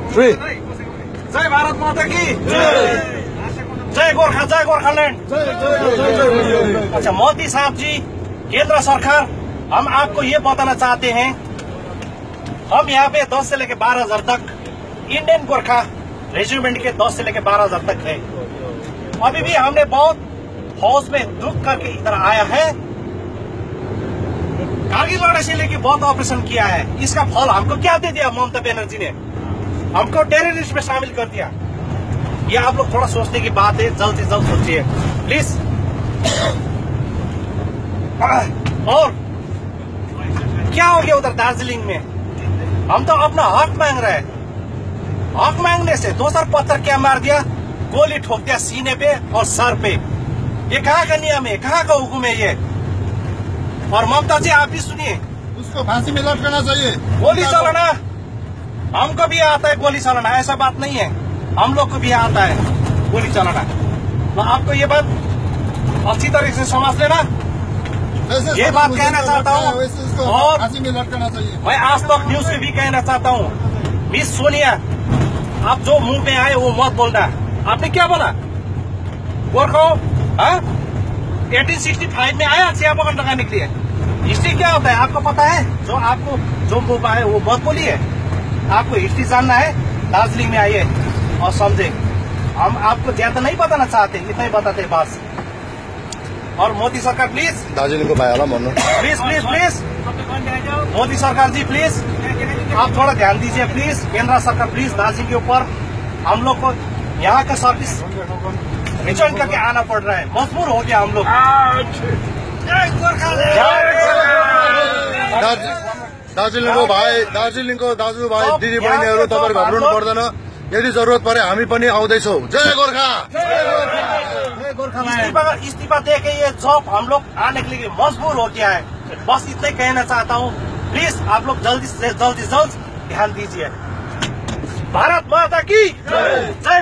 जय भारत माता की जय गोरखा, जय गोरखालैंड। अच्छा मोदी साहब जी, केंद्र सरकार, हम आपको ये बताना चाहते हैं, हम यहाँ पे 10 से लेकर 12,000 तक इंडियन गोरखा रेजिमेंट के 10 से लेकर 12,000 तक है। अभी भी हमने बहुत फौज में दुख करके इधर आया है। कारगिल लड़ाई से लेकर बहुत ऑपरेशन किया है। इसका फल हमको क्या दे दिया ममता बनर्जी ने? हमको टेररिस्ट में शामिल कर दिया। ये आप लोग थोड़ा सोचने की बात है, जल्द से जल्द सोचिए प्लीज। और क्या हो गया उधर दार्जिलिंग में? हम तो अपना हक मांग रहे हैं। हक मांगने से दोसर पत्थर क्या मार दिया, गोली ठोक दिया सीने पे और सर पे। ये कहाँ का नियम है, कहाँ का हुक्म है ये? और ममता जी आप भी सुनिए, उसको फांसी में लटकाना चाहिए। गोली चलाना हमको भी आता है, गोली चलाना ऐसा बात नहीं है, हम लोग को भी आता है गोली चलाना। तो आपको ये बात अच्छी तरीके से समझ लेना, ये बात कहना चाहता हूँ। और फांसी में लटकाना चाहिए। मैं आज तक न्यूज में भी कहना चाहता हूँ, मिस सोनिया आप जो मुंह में आए वो मत बोलना। आपने क्या बोला? गोरखा 1865 में आया चिया बगान लगाने के लिए। हिस्ट्री क्या होता है आपको पता है? जो आपको जो मुंह में आए वो मत बोलिए। आपको हिस्ट्री जानना है, दार्जिलिंग में आइए और समझे। हम आपको ज्यादा नहीं बताना चाहते, इतना ही बताते बस। और मोदी सरकार प्लीज, दार्जिलिङ को भाइहरूलाई भन्नु, प्लीज प्लीज प्लीज मोदी सरकार जी प्लीज आप थोड़ा ध्यान दीजिए प्लीज। केंद्र सरकार प्लीज दार्जिलिंग के ऊपर हम लोग को यहाँ का सर्विस रिटर्न करके आना पड़ रहा है, मजबूर हो गया हम लोग। दार्जिलिङको दाजुभाइ दिदीबहिनीहरू तपाईहरु घबराउनु पर्दैन। यदि जरुरत परे हामी पनि आउँदैछौँ। जय गोर्खा। इस्तीफा दे के ये जॉब हम लोग आने के लिए मजबूर हो गया है। बस इतना कहना चाहता हूँ, प्लीज आप लोग जल्दी से जल्द ध्यान दीजिए। भारत माता की जय।